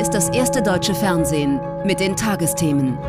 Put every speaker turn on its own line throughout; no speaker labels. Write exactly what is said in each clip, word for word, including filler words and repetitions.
ist das erste deutsche Fernsehen mit den Tagesthemen.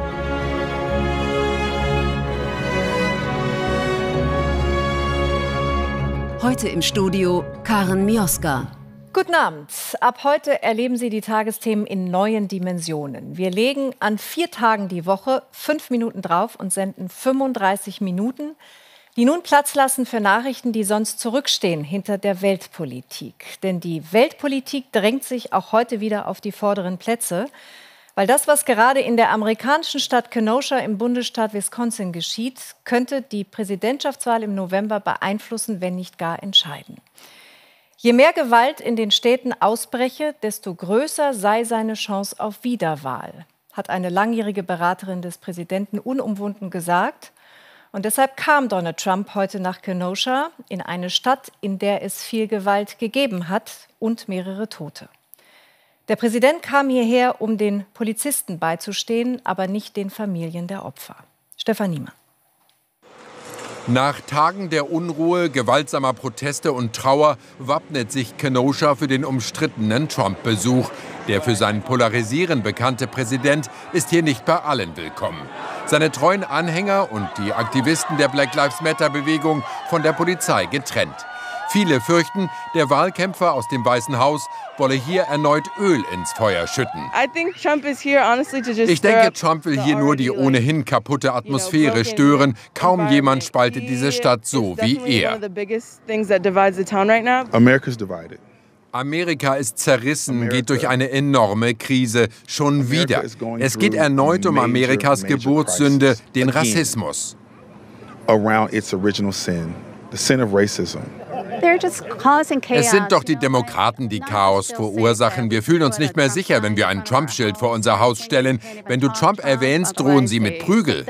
Heute im Studio Karen Mioska.
Guten Abend. Ab heute erleben Sie die Tagesthemen in neuen Dimensionen. Wir legen an vier Tagen die Woche fünf Minuten drauf und senden fünfunddreißig Minuten, die nun Platz lassen für Nachrichten, die sonst zurückstehen hinter der Weltpolitik. Denn die Weltpolitik drängt sich auch heute wieder auf die vorderen Plätze, weil das, was gerade in der amerikanischen Stadt Kenosha im Bundesstaat Wisconsin geschieht, könnte die Präsidentschaftswahl im November beeinflussen, wenn nicht gar entscheiden. Je mehr Gewalt in den Städten ausbreche, desto größer sei seine Chance auf Wiederwahl, hat eine langjährige Beraterin des Präsidenten unumwunden gesagt. Und deshalb kam Donald Trump heute nach Kenosha, in eine Stadt, in der es viel Gewalt gegeben hat und mehrere Tote. Der Präsident kam hierher, um den Polizisten beizustehen, aber nicht den Familien der Opfer. Stefan Niemann.
Nach Tagen der Unruhe, gewaltsamer Proteste und Trauer wappnet sich Kenosha für den umstrittenen Trump-Besuch. Der für sein Polarisieren bekannte Präsident ist hier nicht bei allen willkommen. Seine treuen Anhänger und die Aktivisten der Black Lives Matter-Bewegung von der Polizei getrennt. Viele fürchten, der Wahlkämpfer aus dem Weißen Haus wolle hier erneut Öl ins Feuer schütten. Ich denke, Trump will hier nur die ohnehin kaputte Atmosphäre stören. Kaum jemand spaltet diese Stadt so wie er. Amerika ist zerrissen, geht durch eine enorme Krise. Schon wieder. Es geht erneut um Amerikas Geburtssünde, den Rassismus. Es sind doch die Demokraten, die Chaos verursachen. Wir fühlen uns nicht mehr sicher, wenn wir ein Trump-Schild vor unser Haus stellen. Wenn du Trump erwähnst, drohen sie mit Prügel.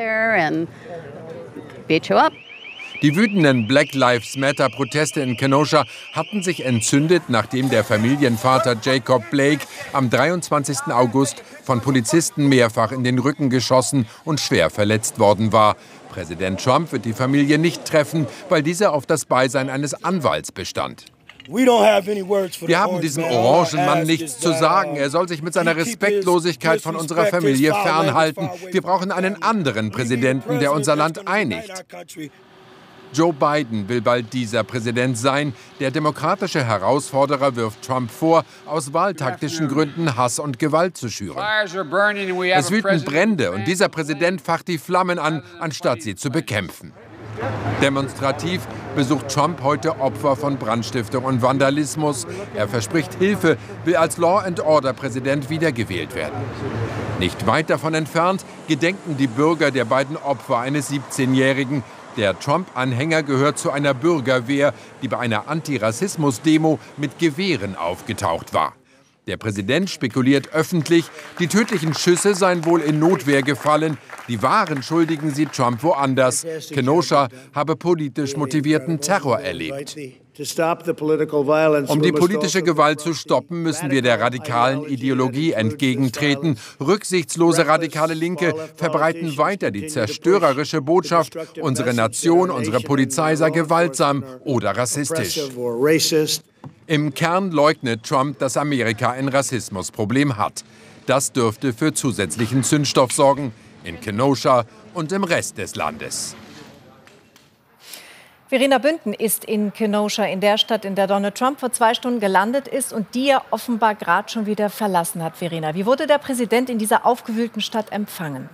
Die wütenden Black Lives Matter-Proteste in Kenosha hatten sich entzündet, nachdem der Familienvater Jacob Blake am dreiundzwanzigsten August von Polizisten mehrfach in den Rücken geschossen und schwer verletzt worden war. Präsident Trump wird die Familie nicht treffen, weil diese auf das Beisein eines Anwalts bestand. Wir haben diesem orangen Mann nichts zu sagen. Er soll sich mit seiner Respektlosigkeit von unserer Familie fernhalten. Wir brauchen einen anderen Präsidenten, der unser Land einigt. Joe Biden will bald dieser Präsident sein. Der demokratische Herausforderer wirft Trump vor, aus wahltaktischen Gründen Hass und Gewalt zu schüren. Es wüten Brände und dieser Präsident facht die Flammen an, anstatt sie zu bekämpfen. Demonstrativ besucht Trump heute Opfer von Brandstiftung und Vandalismus. Er verspricht Hilfe, will als Law-and-Order-Präsident wiedergewählt werden. Nicht weit davon entfernt gedenken die Bürger der beiden Opfer eines siebzehnjährigen. Der Trump-Anhänger gehört zu einer Bürgerwehr, die bei einer Antirassismus-Demo mit Gewehren aufgetaucht war. Der Präsident spekuliert öffentlich, die tödlichen Schüsse seien wohl in Notwehr gefallen. Die wahren Schuldigen sieht Trump woanders. Kenosha habe politisch motivierten Terror erlebt. Um die politische Gewalt zu stoppen, müssen wir der radikalen Ideologie entgegentreten. Rücksichtslose radikale Linke verbreiten weiter die zerstörerische Botschaft, unsere Nation, unsere Polizei sei gewaltsam oder rassistisch. Im Kern leugnet Trump, dass Amerika ein Rassismusproblem hat. Das dürfte für zusätzlichen Zündstoff sorgen, in Kenosha und im Rest des Landes.
Verena Bünden ist in Kenosha, in der Stadt, in der Donald Trump vor zwei Stunden gelandet ist und die er offenbar gerade schon wieder verlassen hat. Verena, wie wurde der Präsident in dieser aufgewühlten Stadt empfangen?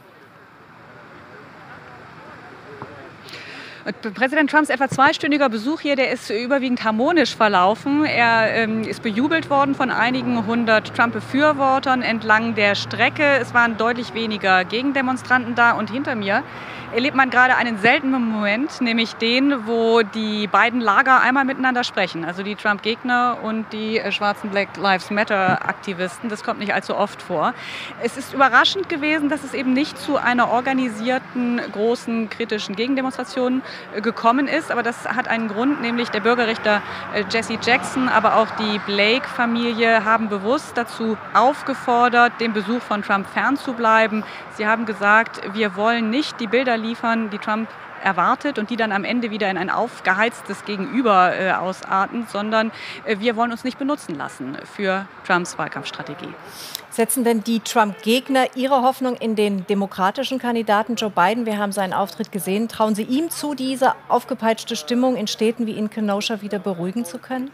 Präsident Trumps etwa zweistündiger Besuch hier, der ist überwiegend harmonisch verlaufen. Er ähm, ist bejubelt worden von einigen hundert Trump-Befürwortern entlang der Strecke. Es waren deutlich weniger Gegendemonstranten da und hinter mir erlebt man gerade einen seltenen Moment, nämlich den, wo die beiden Lager einmal miteinander sprechen. Also die Trump-Gegner und die äh, schwarzen Black Lives Matter-Aktivisten. Das kommt nicht allzu oft vor. Es ist überraschend gewesen, dass es eben nicht zu einer organisierten, großen, kritischen Gegendemonstration äh, gekommen ist. Aber das hat einen Grund, nämlich der Bürgerrichter äh, Jesse Jackson, aber auch die Blake-Familie haben bewusst dazu aufgefordert, dem Besuch von Trump fernzubleiben. Sie haben gesagt, wir wollen nicht die Bilder liefern, die Trump erwartet und die dann am Ende wieder in ein aufgeheiztes Gegenüber äh, ausarten, sondern äh, wir wollen uns nicht benutzen lassen für Trumps Wahlkampfstrategie.
Setzen denn die Trump-Gegner ihre Hoffnung in den demokratischen Kandidaten Joe Biden? Wir haben seinen Auftritt gesehen. Trauen Sie ihm zu, diese aufgepeitschte Stimmung in Städten wie in Kenosha wieder beruhigen zu können?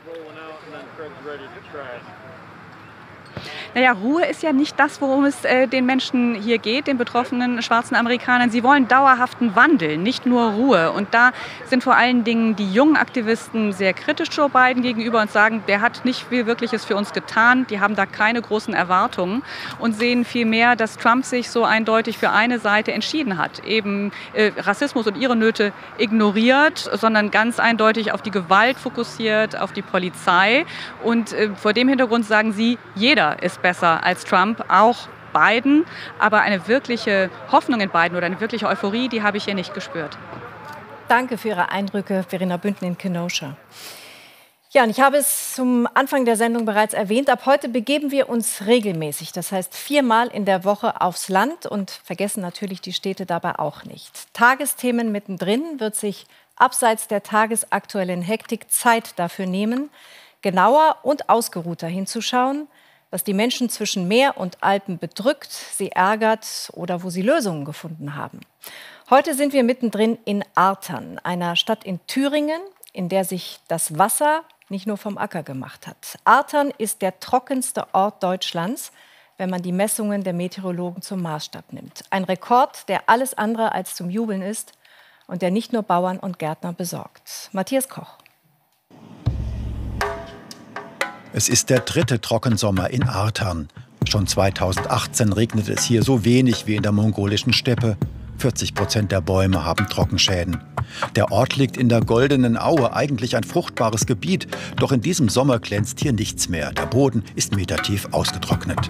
Naja, Ruhe ist ja nicht das, worum es äh, den Menschen hier geht, den betroffenen schwarzen Amerikanern. Sie wollen dauerhaften Wandel, nicht nur Ruhe. Und da sind vor allen Dingen die jungen Aktivisten sehr kritisch Joe Biden gegenüber und sagen, der hat nicht viel Wirkliches für uns getan. Die haben da keine großen Erwartungen und sehen vielmehr, dass Trump sich so eindeutig für eine Seite entschieden hat. Eben äh, Rassismus und ihre Nöte ignoriert, sondern ganz eindeutig auf die Gewalt fokussiert, auf die Polizei. Und äh, vor dem Hintergrund sagen sie, jeder ist besser als Trump, auch Biden. Aber eine wirkliche Hoffnung in Biden oder eine wirkliche Euphorie, die habe ich hier nicht gespürt.
Danke für Ihre Eindrücke, Verena Bünden in Kenosha. Ja, und ich habe es zum Anfang der Sendung bereits erwähnt. Ab heute begeben wir uns regelmäßig, das heißt viermal in der Woche aufs Land und vergessen natürlich die Städte dabei auch nicht. Tagesthemen mittendrin wird sich abseits der tagesaktuellen Hektik Zeit dafür nehmen, genauer und ausgeruhter hinzuschauen, was die Menschen zwischen Meer und Alpen bedrückt, sie ärgert oder wo sie Lösungen gefunden haben. Heute sind wir mittendrin in Artern, einer Stadt in Thüringen, in der sich das Wasser nicht nur vom Acker gemacht hat. Artern ist der trockenste Ort Deutschlands, wenn man die Messungen der Meteorologen zum Maßstab nimmt. Ein Rekord, der alles andere als zum Jubeln ist und der nicht nur Bauern und Gärtner besorgt. Matthias Koch.
Es ist der dritte Trockensommer in Artern. Schon zweitausendachtzehn regnete es hier so wenig wie in der mongolischen Steppe. vierzig Prozent der Bäume haben Trockenschäden. Der Ort liegt in der Goldenen Aue, eigentlich ein fruchtbares Gebiet. Doch in diesem Sommer glänzt hier nichts mehr. Der Boden ist metertief ausgetrocknet.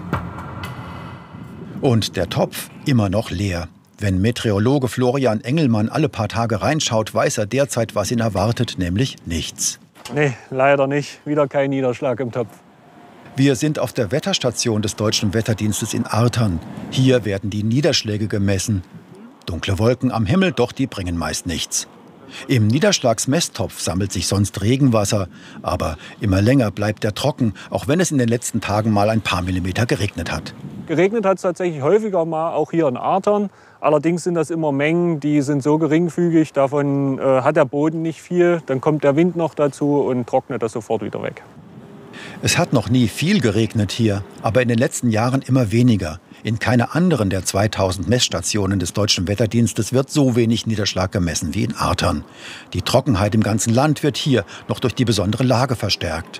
Und der Topf immer noch leer. Wenn Meteorologe Florian Engelmann alle paar Tage reinschaut, weiß er derzeit, was ihn erwartet, nämlich nichts.
Nee, leider nicht. Wieder kein Niederschlag im Topf.
Wir sind auf der Wetterstation des Deutschen Wetterdienstes in Artern. Hier werden die Niederschläge gemessen. Dunkle Wolken am Himmel, doch die bringen meist nichts. Im Niederschlagsmesstopf sammelt sich sonst Regenwasser. Aber immer länger bleibt er trocken, auch wenn es in den letzten Tagen mal ein paar Millimeter geregnet hat.
Geregnet hat es tatsächlich häufiger mal, auch hier in Artern. Allerdings sind das immer Mengen, die sind so geringfügig, davon äh, hat der Boden nicht viel. Dann kommt der Wind noch dazu und trocknet das sofort wieder weg.
Es hat noch nie viel geregnet hier, aber in den letzten Jahren immer weniger. In keiner anderen der zweitausend Messstationen des Deutschen Wetterdienstes wird so wenig Niederschlag gemessen wie in Artern. Die Trockenheit im ganzen Land wird hier noch durch die besondere Lage verstärkt.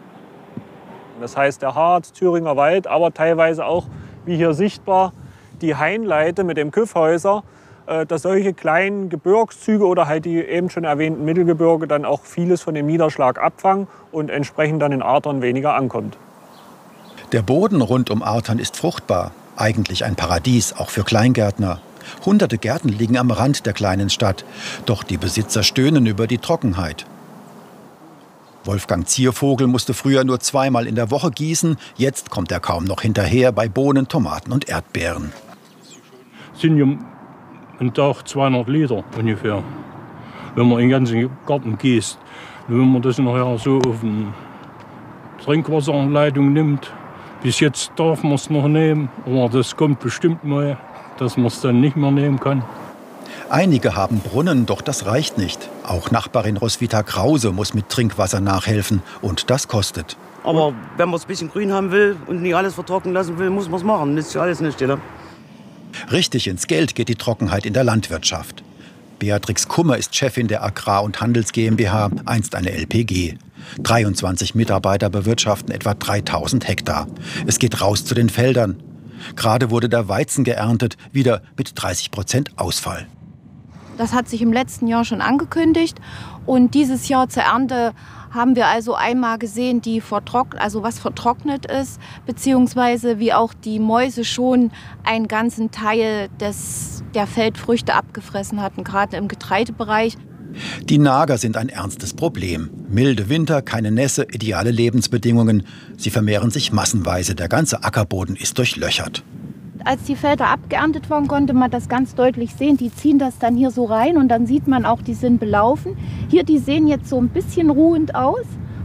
Das heißt der Harz, Thüringer Wald, aber teilweise auch, wie hier sichtbar, die Hainleite mit dem Kyffhäuser, äh, dass solche kleinen Gebirgszüge oder halt die eben schon erwähnten Mittelgebirge dann auch vieles von dem Niederschlag abfangen und entsprechend dann in Artern weniger ankommt.
Der Boden rund um Artern ist fruchtbar, eigentlich ein Paradies, auch für Kleingärtner. Hunderte Gärten liegen am Rand der kleinen Stadt, doch die Besitzer stöhnen über die Trockenheit. Wolfgang Ziervogel musste früher nur zweimal in der Woche gießen, jetzt kommt er kaum noch hinterher bei Bohnen, Tomaten und Erdbeeren.
Das sind ja am Tag zweihundert Liter ungefähr, wenn man in den ganzen Garten gießt. Und wenn man das nachher so auf eine Trinkwasseranleitung nimmt, bis jetzt darf man es noch nehmen, aber das kommt bestimmt mal, dass man es dann nicht mehr nehmen kann.
Einige haben Brunnen, doch das reicht nicht. Auch Nachbarin Roswitha Krause muss mit Trinkwasser nachhelfen und das kostet.
Aber wenn man es ein bisschen grün haben will und nicht alles vertrocknen lassen will, muss man es machen. Das ist ja alles nicht, oder?
Richtig ins Geld geht die Trockenheit in der Landwirtschaft. Beatrix Kummer ist Chefin der Agrar- und Handels GmbH, einst eine L P G. dreiundzwanzig Mitarbeiter bewirtschaften etwa dreitausend Hektar. Es geht raus zu den Feldern. Gerade wurde der Weizen geerntet, wieder mit dreißig Prozent Ausfall.
Das hat sich im letzten Jahr schon angekündigt. Und dieses Jahr zur Ernte haben wir also einmal gesehen, die vertrocknet, also was vertrocknet ist, beziehungsweise wie auch die Mäuse schon einen ganzen Teil des, der Feldfrüchte abgefressen hatten, gerade im Getreidebereich.
Die Nager sind ein ernstes Problem. Milde Winter, keine Nässe, ideale Lebensbedingungen. Sie vermehren sich massenweise. Der ganze Ackerboden ist durchlöchert.
Als die Felder abgeerntet waren, konnte man das ganz deutlich sehen. Die ziehen das dann hier so rein und dann sieht man auch, die sind belaufen. Hier, die sehen jetzt so ein bisschen ruhend aus.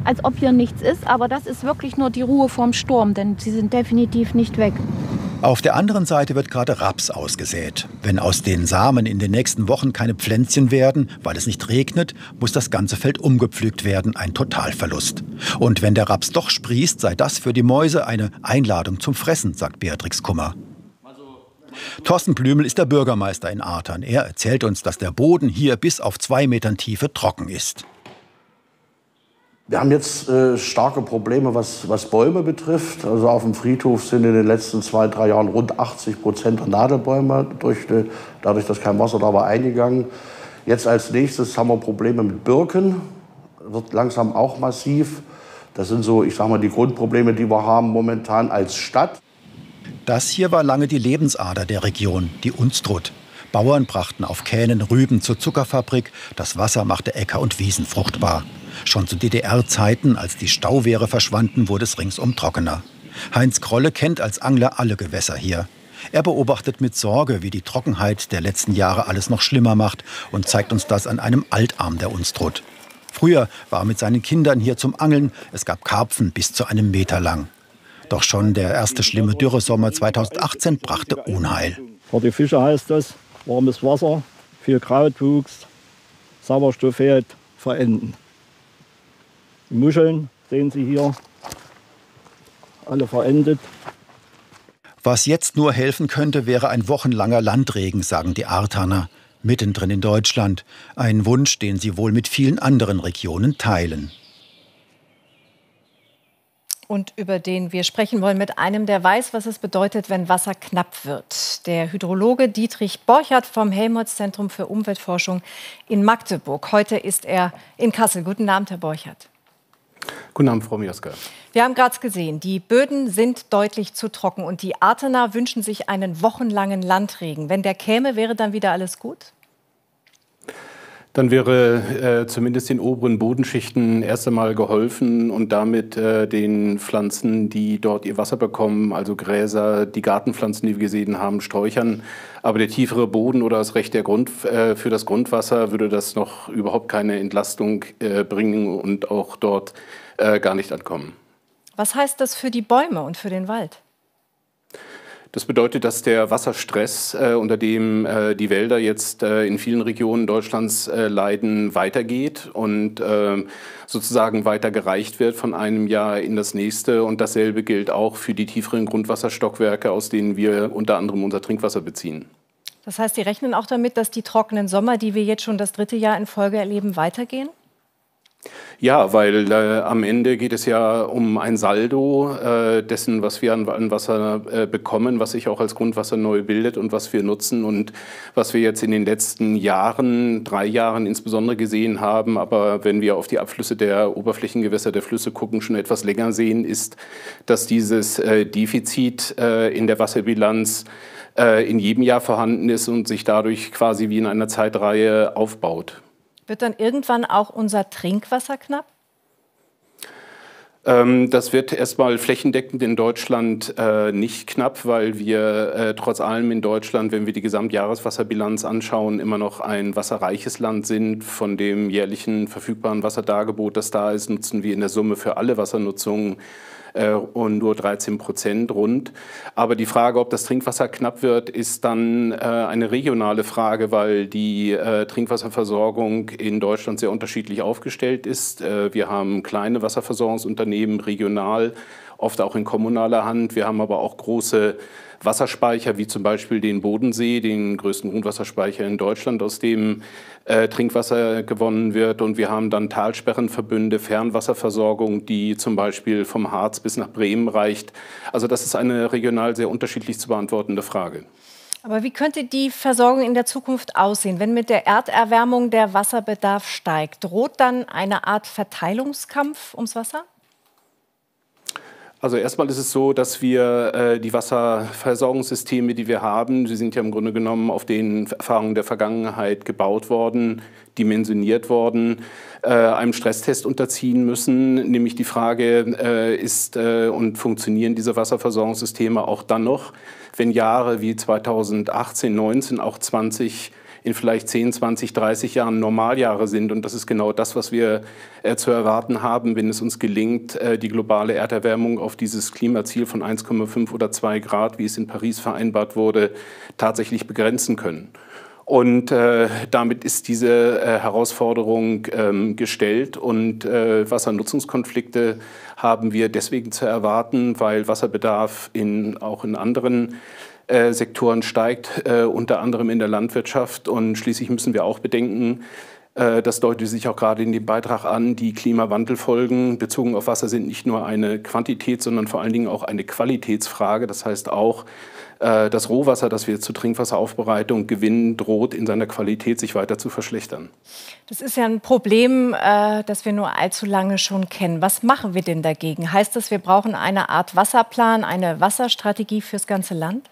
als ob hier nichts ist. Aber das ist wirklich nur die Ruhe vorm Sturm, denn sie sind definitiv nicht weg.
Auf der anderen Seite wird gerade Raps ausgesät. Wenn aus den Samen in den nächsten Wochen keine Pflänzchen werden, weil es nicht regnet, muss das ganze Feld umgepflügt werden, ein Totalverlust. Und wenn der Raps doch sprießt, sei das für die Mäuse eine Einladung zum Fressen, sagt Beatrix Kummer. Thorsten Blümel ist der Bürgermeister in Artern. Er erzählt uns, dass der Boden hier bis auf zwei Metern Tiefe trocken ist.
Wir haben jetzt äh, starke Probleme, was, was Bäume betrifft. Also auf dem Friedhof sind in den letzten zwei, drei Jahren rund achtzig Prozent der Nadelbäume, durch die, dadurch, dass kein Wasser da war, eingegangen. Jetzt als nächstes haben wir Probleme mit Birken. Wird langsam auch massiv. Das sind so, ich sag mal, die Grundprobleme, die wir haben momentan als Stadt.
Das hier war lange die Lebensader der Region, die Unstrut. Bauern brachten auf Kähnen Rüben zur Zuckerfabrik. Das Wasser machte Äcker und Wiesen fruchtbar. Schon zu D D R-Zeiten, als die Stauwehre verschwanden, wurde es ringsum trockener. Heinz Krolle kennt als Angler alle Gewässer hier. Er beobachtet mit Sorge, wie die Trockenheit der letzten Jahre alles noch schlimmer macht und zeigt uns das an einem Altarm der Unstrut. Früher war er mit seinen Kindern hier zum Angeln. Es gab Karpfen bis zu einem Meter lang. Doch schon der erste schlimme Dürresommer zweitausendachtzehn brachte Unheil.
Für die Fische heißt das, warmes Wasser, viel Krautwuchs, Sauerstoff fehlt, verenden. Die Muscheln sehen Sie hier, alle verendet.
Was jetzt nur helfen könnte, wäre ein wochenlanger Landregen, sagen die Artaner, mittendrin in Deutschland. Ein Wunsch, den sie wohl mit vielen anderen Regionen teilen.
Und über den wir sprechen wollen mit einem, der weiß, was es bedeutet, wenn Wasser knapp wird. Der Hydrologe Dietrich Borchardt vom Helmholtz-Zentrum für Umweltforschung in Magdeburg. Heute ist er in Kassel. Guten Abend, Herr Borchardt.
Guten Abend, Frau Mioska.
Wir haben gerade gesehen, die Böden sind deutlich zu trocken und die Artener wünschen sich einen wochenlangen Landregen. Wenn der käme, wäre dann wieder alles gut?
Dann wäre äh, zumindest den oberen Bodenschichten erst einmal geholfen und damit äh, den Pflanzen, die dort ihr Wasser bekommen, also Gräser, die Gartenpflanzen, die wir gesehen haben, Sträuchern. Aber der tiefere Boden oder das Recht der Grund, äh, für das Grundwasser würde das noch überhaupt keine Entlastung äh, bringen und auch dort äh, gar nicht ankommen.
Was heißt das für die Bäume und für den Wald?
Das bedeutet, dass der Wasserstress, äh, unter dem äh, die Wälder jetzt äh, in vielen Regionen Deutschlands äh, leiden, weitergeht und äh, sozusagen weiter gereicht wird von einem Jahr in das nächste. Und dasselbe gilt auch für die tieferen Grundwasserstockwerke, aus denen wir unter anderem unser Trinkwasser beziehen.
Das heißt, Sie rechnen auch damit, dass die trockenen Sommer, die wir jetzt schon das dritte Jahr in Folge erleben, weitergehen?
Ja, weil äh, am Ende geht es ja um ein Saldo äh, dessen, was wir an, an Wasser äh, bekommen, was sich auch als Grundwasser neu bildet und was wir nutzen und was wir jetzt in den letzten Jahren, drei Jahren insbesondere gesehen haben. Aber wenn wir auf die Abflüsse der Oberflächengewässer der Flüsse gucken, schon etwas länger sehen, ist, dass dieses äh, Defizit äh, in der Wasserbilanz äh, in jedem Jahr vorhanden ist und sich dadurch quasi wie in einer Zeitreihe aufbaut.
Wird dann irgendwann auch unser Trinkwasser knapp?
Ähm, das wird erstmal flächendeckend in Deutschland äh, nicht knapp, weil wir äh, trotz allem in Deutschland, wenn wir die Gesamtjahreswasserbilanz anschauen, immer noch ein wasserreiches Land sind. Von dem jährlichen verfügbaren Wasserdargebot, das da ist, nutzen wir in der Summe für alle Wassernutzungen äh, und nur dreizehn Prozent rund. Aber die Frage, ob das Trinkwasser knapp wird, ist dann äh, eine regionale Frage, weil die äh, Trinkwasserversorgung in Deutschland sehr unterschiedlich aufgestellt ist. Äh, wir haben kleine Wasserversorgungsunternehmen, regional, oft auch in kommunaler Hand. Wir haben aber auch große Wasserspeicher, wie zum Beispiel den Bodensee, den größten Grundwasserspeicher in Deutschland, aus dem äh, Trinkwasser gewonnen wird. Und wir haben dann Talsperrenverbünde, Fernwasserversorgung, die zum Beispiel vom Harz bis nach Bremen reicht. Also das ist eine regional sehr unterschiedlich zu beantwortende Frage.
Aber wie könnte die Versorgung in der Zukunft aussehen, wenn mit der Erderwärmung der Wasserbedarf steigt? Droht dann eine Art Verteilungskampf ums Wasser?
Also erstmal ist es so, dass wir äh, die Wasserversorgungssysteme, die wir haben, sie sind ja im Grunde genommen auf den Erfahrungen der Vergangenheit gebaut worden, dimensioniert worden, äh, einem Stresstest unterziehen müssen. Nämlich die Frage, äh, ist äh, und funktionieren diese Wasserversorgungssysteme auch dann noch, wenn Jahre wie zweitausendachtzehn, neunzehn, auch zwanzig in vielleicht zehn, zwanzig, dreißig Jahren Normaljahre sind. Und das ist genau das, was wir äh, zu erwarten haben, wenn es uns gelingt, äh, die globale Erderwärmung auf dieses Klimaziel von eins Komma fünf oder zwei Grad, wie es in Paris vereinbart wurde, tatsächlich begrenzen können. Und äh, damit ist diese äh, Herausforderung ähm, gestellt. Und äh, Wassernutzungskonflikte haben wir deswegen zu erwarten, weil Wasserbedarf in, auch in anderen äh, Sektoren steigt, äh, unter anderem in der Landwirtschaft. Und schließlich müssen wir auch bedenken, äh, das deutet sich auch gerade in dem Beitrag an, die Klimawandelfolgen bezogen auf Wasser sind nicht nur eine Quantität, sondern vor allen Dingen auch eine Qualitätsfrage. Das heißt auch, das Rohwasser, das wir zur Trinkwasseraufbereitung gewinnen, droht in seiner Qualität sich weiter zu verschlechtern.
Das ist ja ein Problem, das wir nur allzu lange schon kennen. Was machen wir denn dagegen? Heißt das, wir brauchen eine Art Wasserplan, eine Wasserstrategie fürs ganze Land?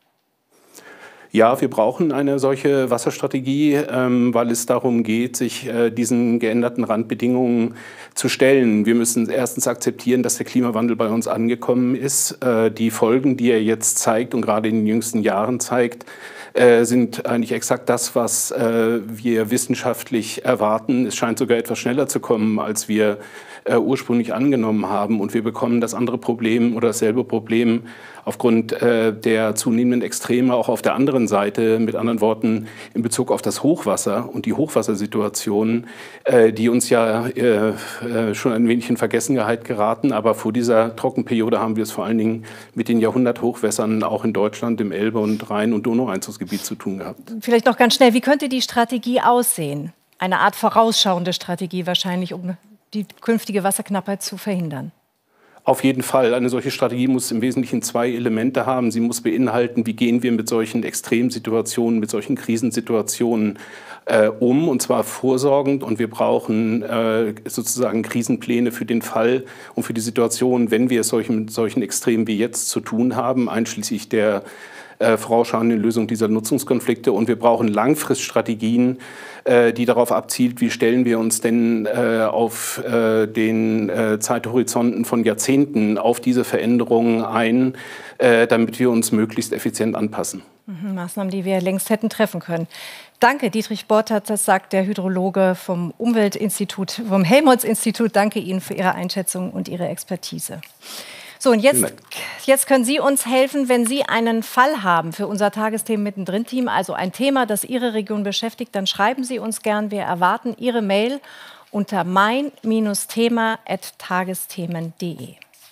Ja, wir brauchen eine solche Wasserstrategie, ähm, weil es darum geht, sich äh, diesen geänderten Randbedingungen zu stellen. Wir müssen erstens akzeptieren, dass der Klimawandel bei uns angekommen ist. Äh, die Folgen, die er jetzt zeigt und gerade in den jüngsten Jahren zeigt, äh, sind eigentlich exakt das, was äh, wir wissenschaftlich erwarten. Es scheint sogar etwas schneller zu kommen, als wir äh, ursprünglich angenommen haben. Und wir bekommen das andere Problem oder dasselbe Problem aufgrund äh, der zunehmenden Extreme auch auf der anderen Seite, mit anderen Worten in Bezug auf das Hochwasser und die Hochwassersituation, äh, die uns ja äh, äh, schon ein wenig in Vergessenheit geraten. Aber vor dieser Trockenperiode haben wir es vor allen Dingen mit den Jahrhunderthochwässern auch in Deutschland im Elbe- und Rhein- und Donaueinzugsgebiet zu tun gehabt.
Vielleicht noch ganz schnell, wie könnte die Strategie aussehen? Eine Art vorausschauende Strategie wahrscheinlich, um die künftige Wasserknappheit zu verhindern.
Auf jeden Fall. Eine solche Strategie muss im Wesentlichen zwei Elemente haben. Sie muss beinhalten, wie gehen wir mit solchen Extremsituationen, mit solchen Krisensituationen äh, um, und zwar vorsorgend. Und wir brauchen äh, sozusagen Krisenpläne für den Fall und für die Situation, wenn wir es solchen, mit solchen Extremen wie jetzt zu tun haben, einschließlich der äh, vorausschauenden Lösung dieser Nutzungskonflikte. Und wir brauchen Langfriststrategien, äh, die darauf abzielt, wie stellen wir uns denn äh, auf äh, den äh, Zeithorizonten von Jahrzehnten auf diese Veränderungen ein, äh, damit wir uns möglichst effizient anpassen.
Mhm, Maßnahmen, die wir längst hätten treffen können. Danke, Dietrich Bortert, das sagt der Hydrologe vom Umweltinstitut, vom Helmholtz-Institut. Danke Ihnen für Ihre Einschätzung und Ihre Expertise. So, und jetzt, jetzt können Sie uns helfen, wenn Sie einen Fall haben für unser Tagesthemen mittendrin-Team, also ein Thema, das Ihre Region beschäftigt, dann schreiben Sie uns gern. Wir erwarten Ihre Mail unter mein Thema at tagesthemen punkt de.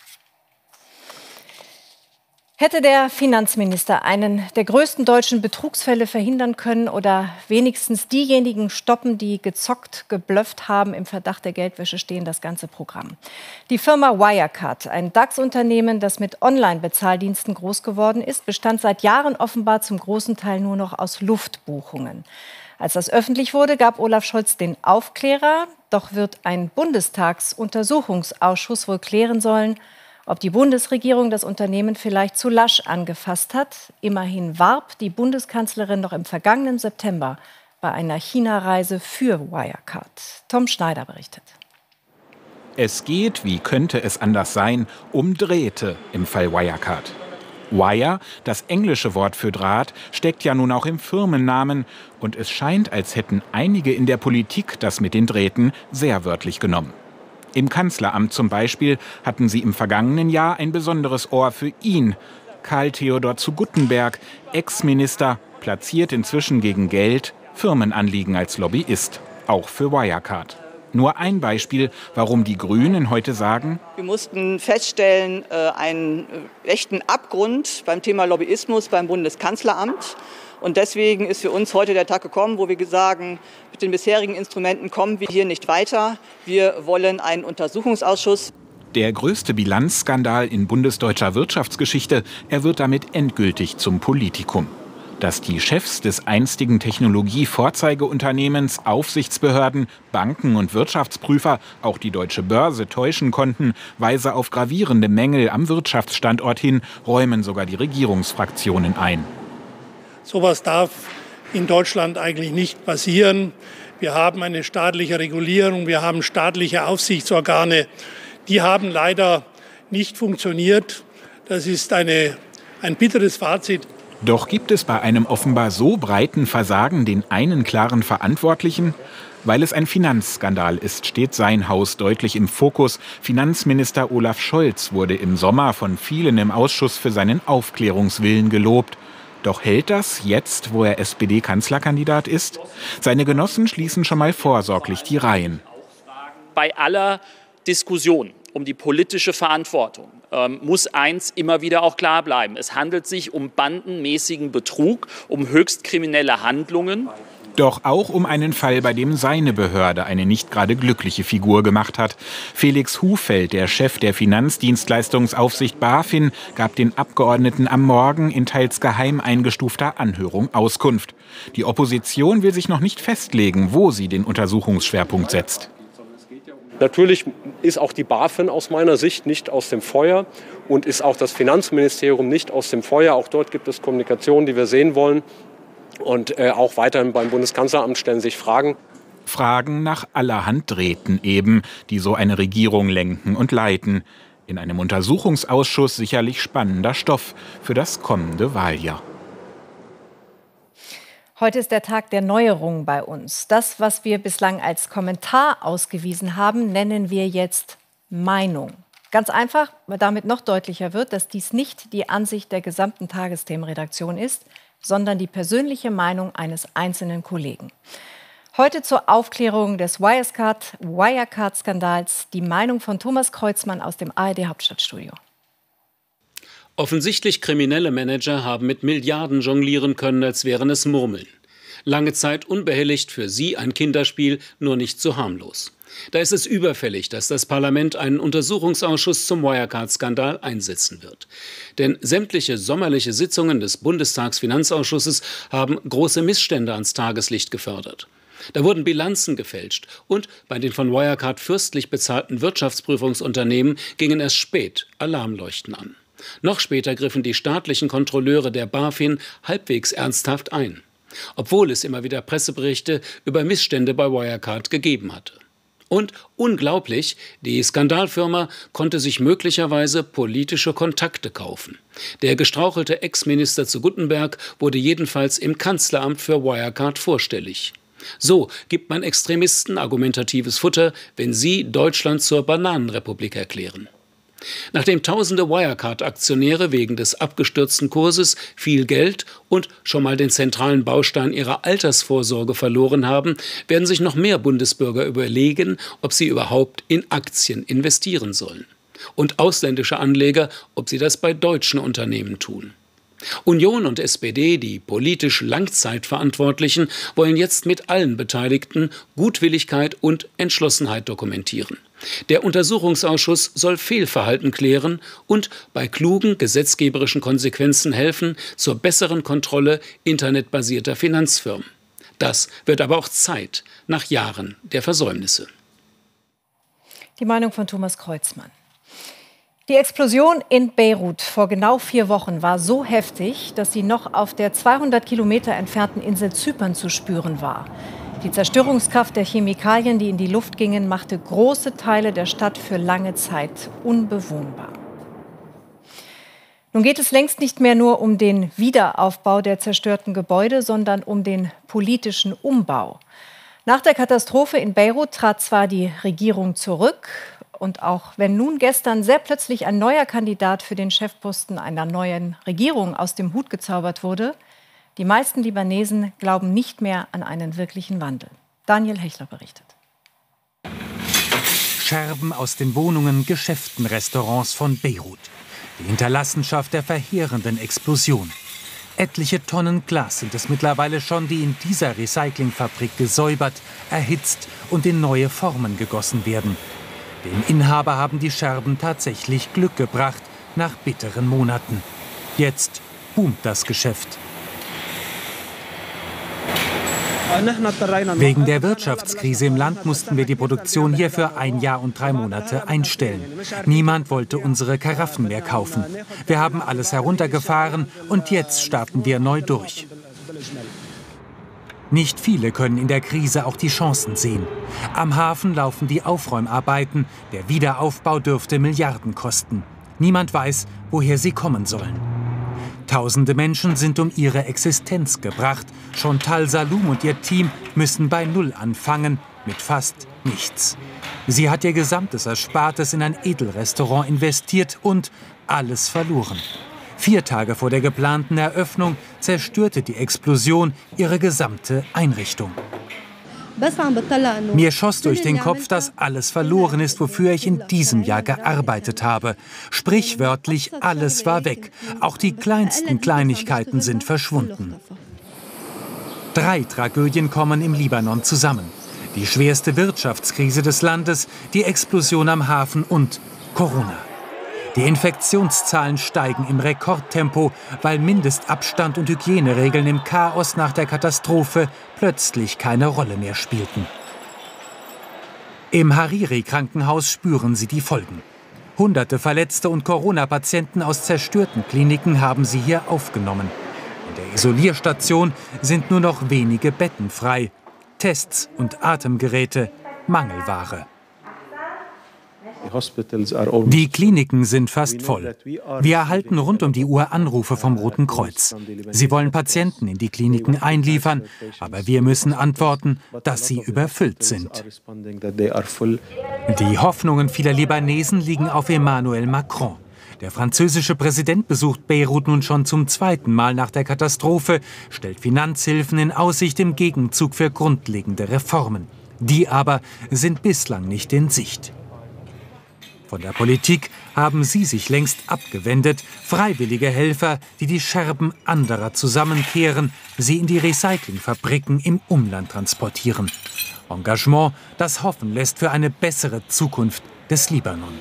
Hätte der Finanzminister einen der größten deutschen Betrugsfälle verhindern können oder wenigstens diejenigen stoppen, die gezockt, geblufft haben, im Verdacht der Geldwäsche stehen, das ganze Programm. Die Firma Wirecard, ein DAX-Unternehmen, das mit Online-Bezahldiensten groß geworden ist, bestand seit Jahren offenbar zum großen Teil nur noch aus Luftbuchungen. Als das öffentlich wurde, gab Olaf Scholz den Aufklärer. Doch wird ein Bundestagsuntersuchungsausschuss wohl klären sollen, ob die Bundesregierung das Unternehmen vielleicht zu lasch angefasst hat. Immerhin warb die Bundeskanzlerin noch im vergangenen September bei einer China-Reise für Wirecard. Tom Schneider berichtet.
Es geht, wie könnte es anders sein, um Drähte im Fall Wirecard. Wire, das englische Wort für Draht, steckt ja nun auch im Firmennamen. Und es scheint, als hätten einige in der Politik das mit den Drähten sehr wörtlich genommen. Im Kanzleramt zum Beispiel hatten sie im vergangenen Jahr ein besonderes Ohr für ihn. Karl Theodor zu Guttenberg, Ex-Minister, platziert inzwischen gegen Geld Firmenanliegen als Lobbyist, auch für Wirecard. Nur ein Beispiel, warum die Grünen heute sagen:
Wir mussten feststellen, einen echten Abgrund beim Thema Lobbyismus beim Bundeskanzleramt. Und deswegen ist für uns heute der Tag gekommen, wo wir sagen, mit den bisherigen Instrumenten kommen wir hier nicht weiter. Wir wollen einen Untersuchungsausschuss.
Der größte Bilanzskandal in bundesdeutscher Wirtschaftsgeschichte, er wird damit endgültig zum Politikum. Dass die Chefs des einstigen Technologie-Vorzeigeunternehmens, Aufsichtsbehörden, Banken und Wirtschaftsprüfer auch die deutsche Börse täuschen konnten, weise auf gravierende Mängel am Wirtschaftsstandort hin, räumen sogar die Regierungsfraktionen ein.
Sowas darf in Deutschland eigentlich nicht passieren. Wir haben eine staatliche Regulierung, wir haben staatliche Aufsichtsorgane. Die haben leider nicht funktioniert. Das ist eine, ein bitteres Fazit.
Doch gibt es bei einem offenbar so breiten Versagen den einen klaren Verantwortlichen? Weil es ein Finanzskandal ist, steht sein Haus deutlich im Fokus. Finanzminister Olaf Scholz wurde im Sommer von vielen im Ausschuss für seinen Aufklärungswillen gelobt. Doch hält das jetzt, wo er S P D-Kanzlerkandidat ist? Seine Genossen schließen schon mal vorsorglich die Reihen.
Bei aller Diskussion um die politische Verantwortung ähm, muss eins immer wieder auch klar bleiben. Es handelt sich um bandenmäßigen Betrug, um höchst kriminelle Handlungen.
Doch auch um einen Fall, bei dem seine Behörde eine nicht gerade glückliche Figur gemacht hat. Felix Hufeld, der Chef der Finanzdienstleistungsaufsicht BaFin, gab den Abgeordneten am Morgen in teils geheim eingestufter Anhörung Auskunft. Die Opposition will sich noch nicht festlegen, wo sie den Untersuchungsschwerpunkt setzt.
Natürlich ist auch die BaFin aus meiner Sicht nicht aus dem Feuer und ist auch das Finanzministerium nicht aus dem Feuer. Auch dort gibt es Kommunikation, die wir sehen wollen. Und äh, auch weiterhin beim Bundeskanzleramt stellen sich Fragen.
Fragen nach allerhand Drähten eben, die so eine Regierung lenken und leiten. In einem Untersuchungsausschuss sicherlich spannender Stoff für das kommende Wahljahr.
Heute ist der Tag der Neuerungen bei uns. Das, was wir bislang als Kommentar ausgewiesen haben, nennen wir jetzt Meinung. Ganz einfach, weil damit noch deutlicher wird, dass dies nicht die Ansicht der gesamten Tagesthemenredaktion ist, sondern die persönliche Meinung eines einzelnen Kollegen. Heute zur Aufklärung des Wirecard-Skandals die Meinung von Thomas Kreuzmann aus dem A R D-Hauptstadtstudio.
Offensichtlich kriminelle Manager haben mit Milliarden jonglieren können, als wären es Murmeln. Lange Zeit unbehelligt, für sie ein Kinderspiel, nur nicht so harmlos. Da ist es überfällig, dass das Parlament einen Untersuchungsausschuss zum Wirecard-Skandal einsetzen wird. Denn sämtliche sommerliche Sitzungen des Bundestagsfinanzausschusses haben große Missstände ans Tageslicht gefördert. Da wurden Bilanzen gefälscht und bei den von Wirecard fürstlich bezahlten Wirtschaftsprüfungsunternehmen gingen erst spät Alarmleuchten an. Noch später griffen die staatlichen Kontrolleure der BaFin halbwegs ernsthaft ein, obwohl es immer wieder Presseberichte über Missstände bei Wirecard gegeben hatte. Und unglaublich, die Skandalfirma konnte sich möglicherweise politische Kontakte kaufen. Der gestrauchelte Ex-Minister zu Guttenberg wurde jedenfalls im Kanzleramt für Wirecard vorstellig. So gibt man Extremisten argumentatives Futter, wenn sie Deutschland zur Bananenrepublik erklären. Nachdem tausende Wirecard-Aktionäre wegen des abgestürzten Kurses viel Geld und schon mal den zentralen Baustein ihrer Altersvorsorge verloren haben, werden sich noch mehr Bundesbürger überlegen, ob sie überhaupt in Aktien investieren sollen. Und ausländische Anleger, ob sie das bei deutschen Unternehmen tun. Union und S P D, die politisch Langzeitverantwortlichen, wollen jetzt mit allen Beteiligten Gutwilligkeit und Entschlossenheit dokumentieren. Der Untersuchungsausschuss soll Fehlverhalten klären und bei klugen gesetzgeberischen Konsequenzen helfen zur besseren Kontrolle internetbasierter Finanzfirmen. Das wird aber auch Zeit nach Jahren der Versäumnisse.
Die Meinung von Thomas Kreuzmann. Die Explosion in Beirut vor genau vier Wochen war so heftig, dass sie noch auf der zweihundert Kilometer entfernten Insel Zypern zu spüren war. Die Zerstörungskraft der Chemikalien, die in die Luft gingen, machte große Teile der Stadt für lange Zeit unbewohnbar. Nun geht es längst nicht mehr nur um den Wiederaufbau der zerstörten Gebäude, sondern um den politischen Umbau. Nach der Katastrophe in Beirut trat zwar die Regierung zurück, und auch wenn nun gestern sehr plötzlich ein neuer Kandidat für den Chefposten einer neuen Regierung aus dem Hut gezaubert wurde, die meisten Libanesen glauben nicht mehr an einen wirklichen Wandel. Daniel Hechler berichtet.
Scherben aus den Wohnungen, Geschäften, Restaurants von Beirut. Die Hinterlassenschaft der verheerenden Explosion. Etliche Tonnen Glas sind es mittlerweile schon, die in dieser Recyclingfabrik gesäubert, erhitzt und in neue Formen gegossen werden. Dem Inhaber haben die Scherben tatsächlich Glück gebracht, nach bitteren Monaten. Jetzt boomt das Geschäft. Wegen der Wirtschaftskrise im Land mussten wir die Produktion hier für ein Jahr und drei Monate einstellen. Niemand wollte unsere Karaffen mehr kaufen. Wir haben alles heruntergefahren und jetzt starten wir neu durch. Nicht viele können in der Krise auch die Chancen sehen. Am Hafen laufen die Aufräumarbeiten. Der Wiederaufbau dürfte Milliarden kosten. Niemand weiß, woher sie kommen sollen. Tausende Menschen sind um ihre Existenz gebracht. Chantal Saloum und ihr Team müssen bei Null anfangen, mit fast nichts. Sie hat ihr gesamtes Erspartes in ein Edelrestaurant investiert und alles verloren. Vier Tage vor der geplanten Eröffnung zerstörte die Explosion ihre gesamte Einrichtung. Mir schoss durch den Kopf, dass alles verloren ist, wofür ich in diesem Jahr gearbeitet habe. Sprichwörtlich, alles war weg. Auch die kleinsten Kleinigkeiten sind verschwunden. Drei Tragödien kommen im Libanon zusammen. Die schwerste Wirtschaftskrise des Landes, die Explosion am Hafen und Corona. Die Infektionszahlen steigen im Rekordtempo, weil Mindestabstand und Hygieneregeln im Chaos nach der Katastrophe plötzlich keine Rolle mehr spielten. Im Hariri-Krankenhaus spüren sie die Folgen. Hunderte Verletzte und Corona-Patienten aus zerstörten Kliniken haben sie hier aufgenommen. In der Isolierstation sind nur noch wenige Betten frei. Tests und Atemgeräte Mangelware. Die Kliniken sind fast voll. Wir erhalten rund um die Uhr Anrufe vom Roten Kreuz. Sie wollen Patienten in die Kliniken einliefern, aber wir müssen antworten, dass sie überfüllt sind. Die Hoffnungen vieler Libanesen liegen auf Emmanuel Macron. Der französische Präsident besucht Beirut nun schon zum zweiten Mal nach der Katastrophe, stellt Finanzhilfen in Aussicht im Gegenzug für grundlegende Reformen. Die aber sind bislang nicht in Sicht. Von der Politik haben sie sich längst abgewendet. Freiwillige Helfer, die die Scherben anderer zusammenkehren, sie in die Recyclingfabriken im Umland transportieren. Engagement, das hoffen lässt für eine bessere Zukunft des Libanon.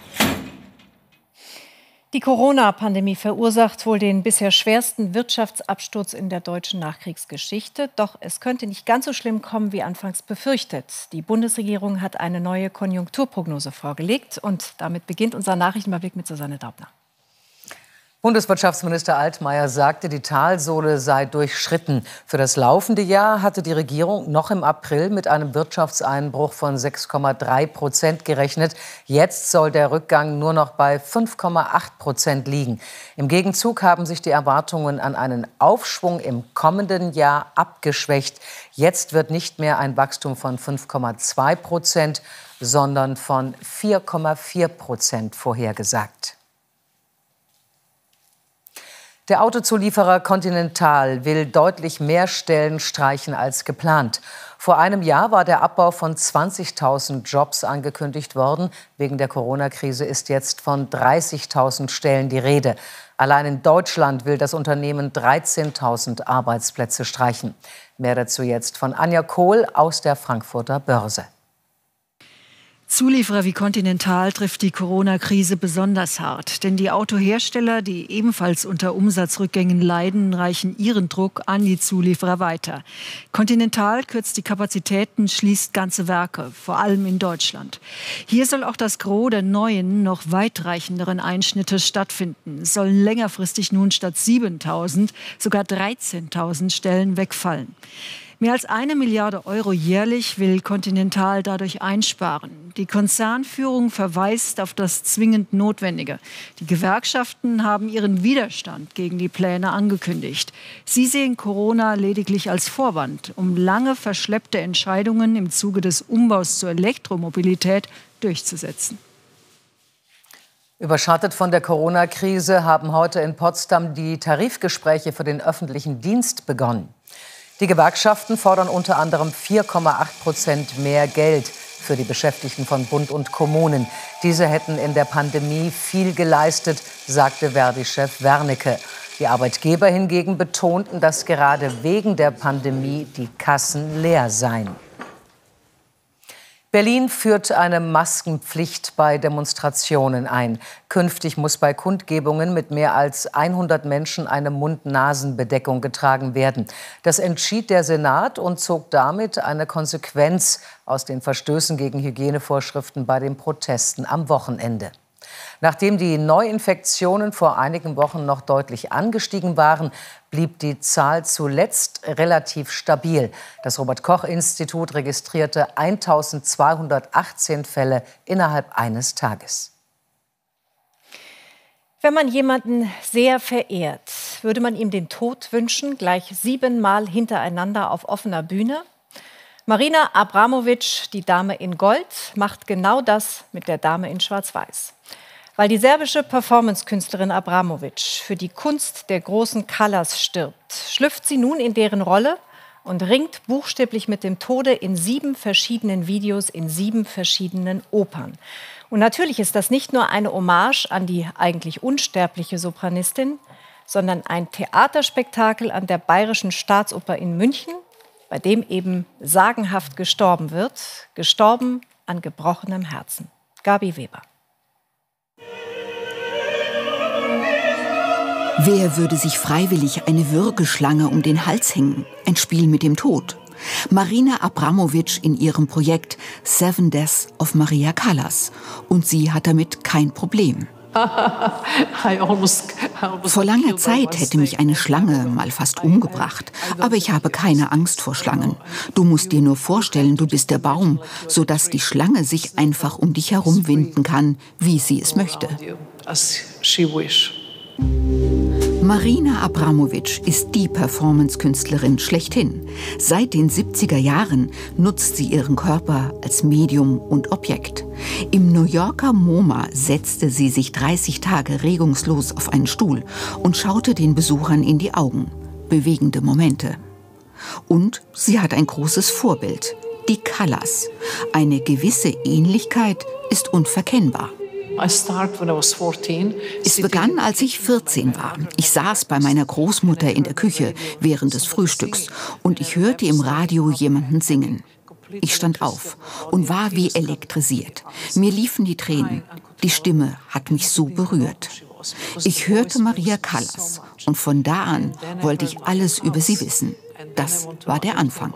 Die Corona-Pandemie verursacht wohl den bisher schwersten Wirtschaftsabsturz in der deutschen Nachkriegsgeschichte. Doch es könnte nicht ganz so schlimm kommen, wie anfangs befürchtet. Die Bundesregierung hat eine neue Konjunkturprognose vorgelegt. Und damit beginnt unser Nachrichtenüberblick mit Susanne Daubner.
Bundeswirtschaftsminister Altmaier sagte, die Talsohle sei durchschritten. Für das laufende Jahr hatte die Regierung noch im April mit einem Wirtschaftseinbruch von sechs Komma drei Prozent gerechnet. Jetzt soll der Rückgang nur noch bei fünf Komma acht Prozent liegen. Im Gegenzug haben sich die Erwartungen an einen Aufschwung im kommenden Jahr abgeschwächt. Jetzt wird nicht mehr ein Wachstum von fünf Komma zwei Prozent, sondern von vier Komma vier Prozent vorhergesagt. Der Autozulieferer Continental will deutlich mehr Stellen streichen als geplant. Vor einem Jahr war der Abbau von zwanzigtausend Jobs angekündigt worden. Wegen der Corona-Krise ist jetzt von dreißigtausend Stellen die Rede. Allein in Deutschland will das Unternehmen dreizehntausend Arbeitsplätze streichen. Mehr dazu jetzt von Anja Kohl aus der Frankfurter Börse.
Zulieferer wie Continental trifft die Corona-Krise besonders hart. Denn die Autohersteller, die ebenfalls unter Umsatzrückgängen leiden, reichen ihren Druck an die Zulieferer weiter. Continental kürzt die Kapazitäten, schließt ganze Werke, vor allem in Deutschland. Hier soll auch das Gros der neuen, noch weitreichenderen Einschnitte stattfinden. Es sollen längerfristig nun statt siebentausend sogar dreizehntausend Stellen wegfallen. Mehr als eine Milliarde Euro jährlich will Continental dadurch einsparen. Die Konzernführung verweist auf das zwingend Notwendige. Die Gewerkschaften haben ihren Widerstand gegen die Pläne angekündigt. Sie sehen Corona lediglich als Vorwand, um lange verschleppte Entscheidungen im Zuge des Umbaus zur Elektromobilität durchzusetzen.
Überschattet von der Corona-Krise haben heute in Potsdam die Tarifgespräche für den öffentlichen Dienst begonnen. Die Gewerkschaften fordern unter anderem vier Komma acht Prozent mehr Geld für die Beschäftigten von Bund und Kommunen. Diese hätten in der Pandemie viel geleistet, sagte Verdi-Chef Wernicke. Die Arbeitgeber hingegen betonten, dass gerade wegen der Pandemie die Kassen leer seien. Berlin führt eine Maskenpflicht bei Demonstrationen ein. Künftig muss bei Kundgebungen mit mehr als hundert Menschen eine Mund-Nasen-Bedeckung getragen werden. Das entschied der Senat und zog damit eine Konsequenz aus den Verstößen gegen Hygienevorschriften bei den Protesten am Wochenende. Nachdem die Neuinfektionen vor einigen Wochen noch deutlich angestiegen waren, blieb die Zahl zuletzt relativ stabil. Das Robert-Koch-Institut registrierte eintausendzweihundertachtzehn Fälle innerhalb eines Tages.
Wenn man jemanden sehr verehrt, würde man ihm den Tod wünschen, gleich siebenmal hintereinander auf offener Bühne. Marina Abramović, die Dame in Gold, macht genau das mit der Dame in Schwarz-Weiß. Weil die serbische Performance-Künstlerin Abramović für die Kunst der großen Colors stirbt, schlüpft sie nun in deren Rolle und ringt buchstäblich mit dem Tode in sieben verschiedenen Videos, in sieben verschiedenen Opern. Und natürlich ist das nicht nur eine Hommage an die eigentlich unsterbliche Sopranistin, sondern ein Theaterspektakel an der Bayerischen Staatsoper in München, bei dem eben sagenhaft gestorben wird, gestorben an gebrochenem Herzen. Gabi Weber.
Wer würde sich freiwillig eine Würgeschlange um den Hals hängen? Ein Spiel mit dem Tod. Marina Abramović in ihrem Projekt Seven Deaths of Maria Callas. Und sie hat damit kein Problem. Vor langer Zeit hätte mich eine Schlange mal fast umgebracht. Aber ich habe keine Angst vor Schlangen. Du musst dir nur vorstellen, du bist der Baum, sodass die Schlange sich einfach um dich herum winden kann, wie sie es möchte. Marina Abramović ist die Performance-Künstlerin schlechthin. Seit den siebziger Jahren nutzt sie ihren Körper als Medium und Objekt. Im New Yorker MoMA setzte sie sich dreißig Tage regungslos auf einen Stuhl und schaute den Besuchern in die Augen. Bewegende Momente. Und sie hat ein großes Vorbild, die Callas. Eine gewisse Ähnlichkeit ist unverkennbar. Es begann, als ich vierzehn war. Ich saß bei meiner Großmutter in der Küche während des Frühstücks und ich hörte im Radio jemanden singen. Ich stand auf und war wie elektrisiert. Mir liefen die Tränen. Die Stimme hat mich so berührt. Ich hörte Maria Callas und von da an wollte ich alles über sie wissen. Das war der Anfang.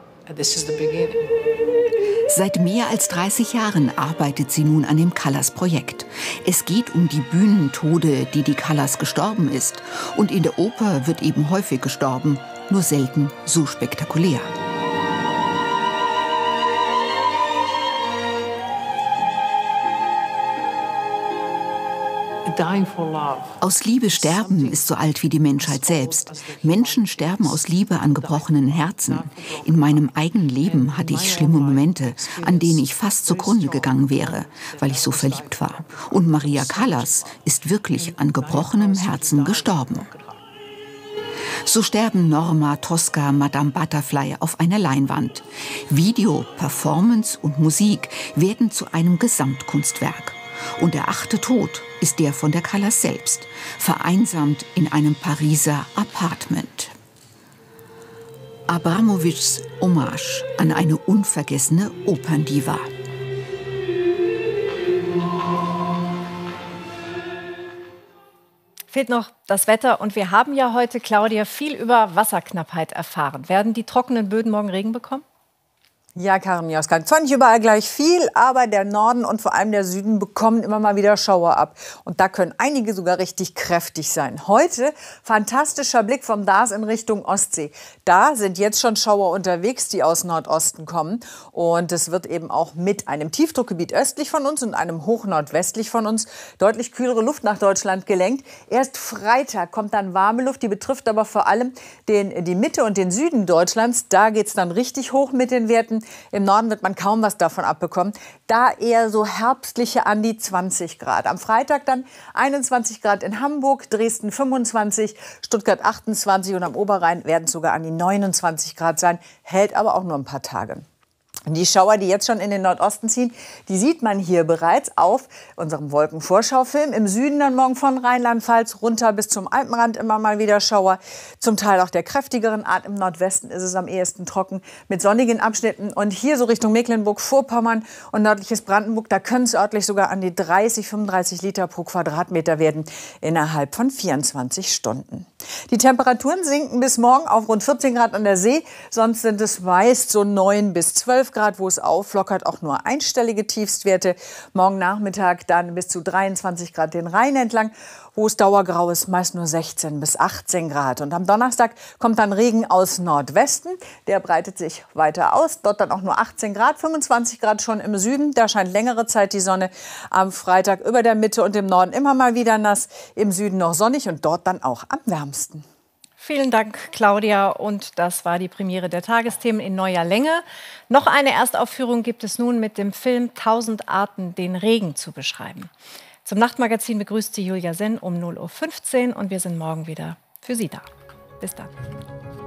Seit mehr als dreißig Jahren arbeitet sie nun an dem Callas-Projekt. Es geht um die Bühnentode, die die Callas gestorben ist. Und in der Oper wird eben häufig gestorben, nur selten so spektakulär. Aus Liebe sterben ist so alt wie die Menschheit selbst. Menschen sterben aus Liebe an gebrochenen Herzen. In meinem eigenen Leben hatte ich schlimme Momente, an denen ich fast zugrunde gegangen wäre, weil ich so verliebt war. Und Maria Callas ist wirklich an gebrochenem Herzen gestorben. So sterben Norma, Tosca, Madame Butterfly auf einer Leinwand. Video, Performance und Musik werden zu einem Gesamtkunstwerk. Und der achte Tod ist der von der Callas selbst, vereinsamt in einem Pariser Appartement. Abramovićs Hommage an eine unvergessene Operndiva.
Fehlt noch das Wetter und wir haben ja heute, Claudia, viel über Wasserknappheit erfahren. Werden die trockenen Böden morgen Regen bekommen?
Ja, Karin Mioska, zwar nicht überall gleich viel, aber der Norden und vor allem der Süden bekommen immer mal wieder Schauer ab. Und da können einige sogar richtig kräftig sein. Heute fantastischer Blick vom D A S in Richtung Ostsee. Da sind jetzt schon Schauer unterwegs, die aus Nordosten kommen. Und es wird eben auch mit einem Tiefdruckgebiet östlich von uns und einem Hochnordwestlich von uns deutlich kühlere Luft nach Deutschland gelenkt. Erst Freitag kommt dann warme Luft, die betrifft aber vor allem den, die Mitte und den Süden Deutschlands. Da geht es dann richtig hoch mit den Werten. Im Norden wird man kaum was davon abbekommen. Da eher so herbstliche an die zwanzig Grad. Am Freitag dann einundzwanzig Grad in Hamburg, Dresden fünfundzwanzig, Stuttgart achtundzwanzig und am Oberrhein werden es sogar an die neunundzwanzig Grad sein. Hält aber auch nur ein paar Tage. Die Schauer, die jetzt schon in den Nordosten ziehen, die sieht man hier bereits auf unserem Wolkenvorschaufilm. Im Süden dann morgen von Rheinland-Pfalz runter bis zum Alpenrand immer mal wieder Schauer. Zum Teil auch der kräftigeren Art. Im Nordwesten ist es am ehesten trocken mit sonnigen Abschnitten. Und hier so Richtung Mecklenburg-Vorpommern und nördliches Brandenburg, da können es örtlich sogar an die dreißig, fünfunddreißig Liter pro Quadratmeter werden innerhalb von vierundzwanzig Stunden. Die Temperaturen sinken bis morgen auf rund vierzehn Grad an der See. Sonst sind es meist so neun bis zwölf Grad. Grad, wo es auflockert, auch nur einstellige Tiefstwerte. Morgen Nachmittag dann bis zu dreiundzwanzig Grad den Rhein entlang, wo es dauergrau ist, meist nur sechzehn bis achtzehn Grad. Und am Donnerstag kommt dann Regen aus Nordwesten. Der breitet sich weiter aus. Dort dann auch nur achtzehn Grad, fünfundzwanzig Grad schon im Süden. Da scheint längere Zeit die Sonne. Am Freitag über der Mitte und im Norden immer mal wieder nass. Im Süden noch sonnig und dort dann auch am wärmsten.
Vielen Dank, Claudia. Und das war die Premiere der Tagesthemen in neuer Länge. Noch eine Erstaufführung gibt es nun mit dem Film tausend Arten, den Regen zu beschreiben. Zum Nachtmagazin begrüßt Sie Julia Senn um null Uhr fünfzehn und wir sind morgen wieder für Sie da. Bis dann.